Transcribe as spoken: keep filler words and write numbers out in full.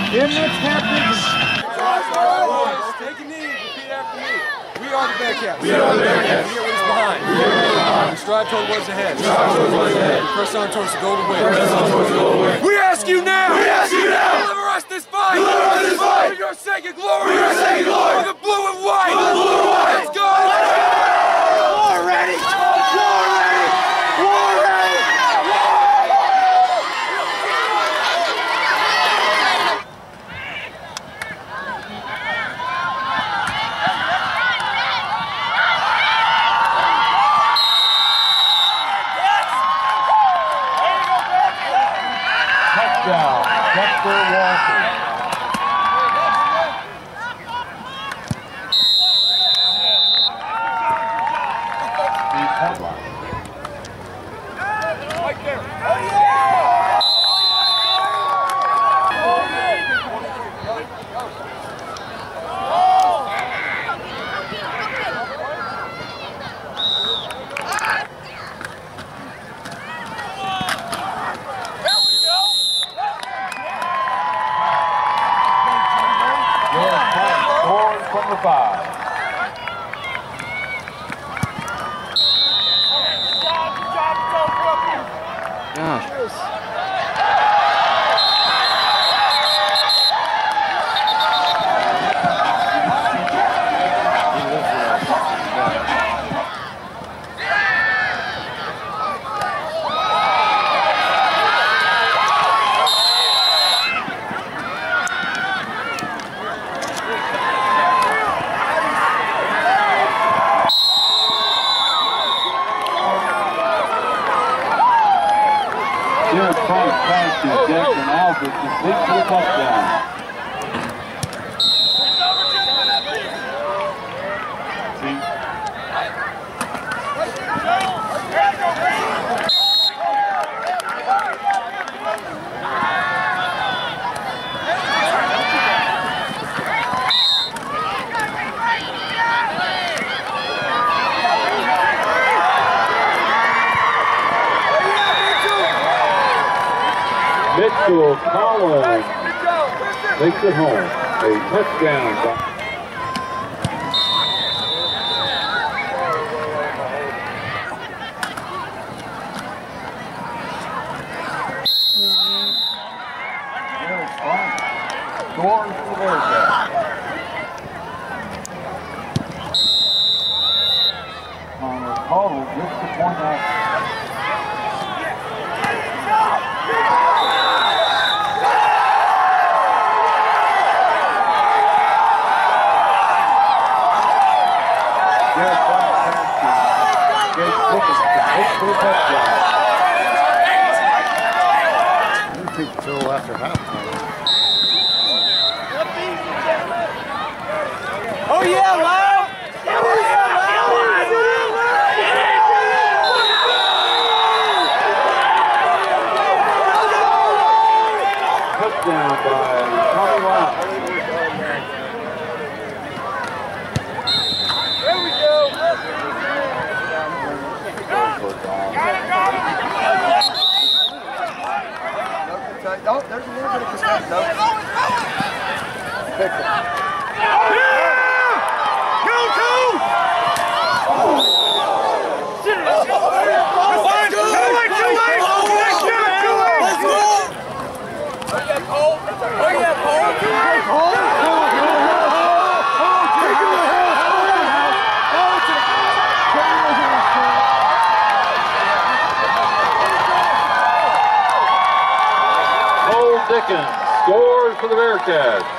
Eminence captains. Take a knee, repeat after me. We are the Bearcats. We are the Bearcats. We get what is behind. We get what is behind. We strive toward what is ahead. We strive toward what is ahead. We press on towards the goal to win. Press on towards the goal to win. We ask you now. We ask you now. Deliver us this fight. Deliver us this fight. For your sake and glory. For your sake and glory. For the blue and white. For the blue and white. Let's go. Let's go. War ready. War ready. War ready. Touchdown, Dexter Walker. The headline. Right there. Scored from the five. Derek Price pass to Jackson Albert, complete for the touchdown. Mitchell Collins takes it home. A touchdown. Scores for the Bearcats. Connor Caldwell gets the point out. Until after halftime. Oh yeah, loud! Oh yeah, loud! Touchdown by Tommy Loud. There we go! Oh, there's a little bit of percent, though. Pick it. Go, go! Let's go! Oh, yeah, Cole. Oh, yeah, Cole. Cole. Dickens scores for the Bearcats.